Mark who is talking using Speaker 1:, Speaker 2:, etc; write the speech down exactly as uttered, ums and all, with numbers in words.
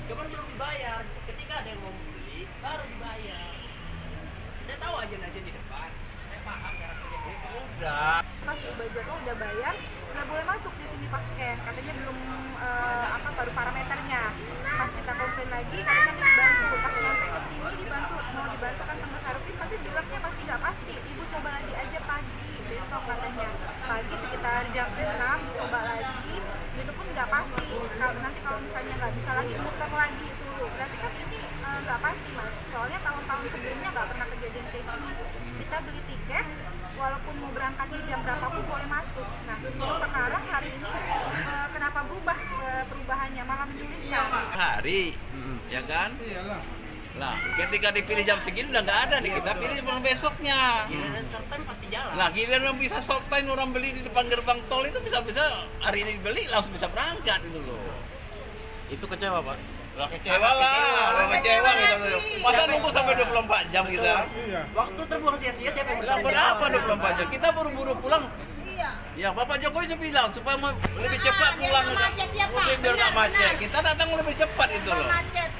Speaker 1: cuman belum dibayar. Ketika ada yang mau beli baru dibayar. Saya tahu agen-agen di depan, saya paham cara kerja mereka.
Speaker 2: Udah.
Speaker 3: Pas berubah jadwal udah bayar, nggak boleh masuk di sini pas scan. Katanya belum eh, apa baru parameternya. Pas kita komplain lagi, katanya nanti dibantu. Pas nyampe ke sini dibantu, mau dibantu customer service, tapi bilangnya pasti nggak pasti. Ibu coba lagi aja pagi besok katanya. Pagi sekitar jam enam coba lagi, itu pun nggak pasti. Kalau nanti kalau misalnya nggak bisa lagi muter lagi suruh. Berarti kan ini eh, nggak pasti mas. Soalnya tahun-tahun sebelumnya nggak pernah kejadian kayak gini. Kita beli tiket, walaupun mau berangkatnya jam berapapun boleh masuk. Nah sekarang hari ini eh, kenapa berubah eh, perubahannya malah menyulitkan?
Speaker 2: Hari, ya kan?
Speaker 4: Iyalah.
Speaker 2: Lah, ketika dipilih jam segini udah nggak ada nih, kita pilih pulang besoknya.
Speaker 1: Giliran sertem pasti jalan.
Speaker 2: Nah, giliran bisa stop time orang beli di depan gerbang tol itu bisa-bisa hari ini beli langsung bisa berangkat itu loh.
Speaker 5: Itu kecewa Pak?
Speaker 2: Lah kecewa lah, lah kecewa kita. Masa nunggu sampai dua puluh empat jam kita?
Speaker 4: Iya.
Speaker 1: Waktu terbuang sia-sia siapa yang
Speaker 2: Lah
Speaker 1: bertanggung
Speaker 2: berapa
Speaker 1: jawab?
Speaker 2: dua puluh empat jam? Kita buru-buru pulang.
Speaker 3: Iya.
Speaker 2: Ya, Bapak Jokowi sudah bilang supaya mau lebih cepat pulang,
Speaker 6: biar nggak macet ya, Pak.
Speaker 2: mungkin biar nggak
Speaker 6: Benar,
Speaker 2: macet.
Speaker 6: benar.
Speaker 2: Kita datang lebih cepat itu loh.
Speaker 6: Macet.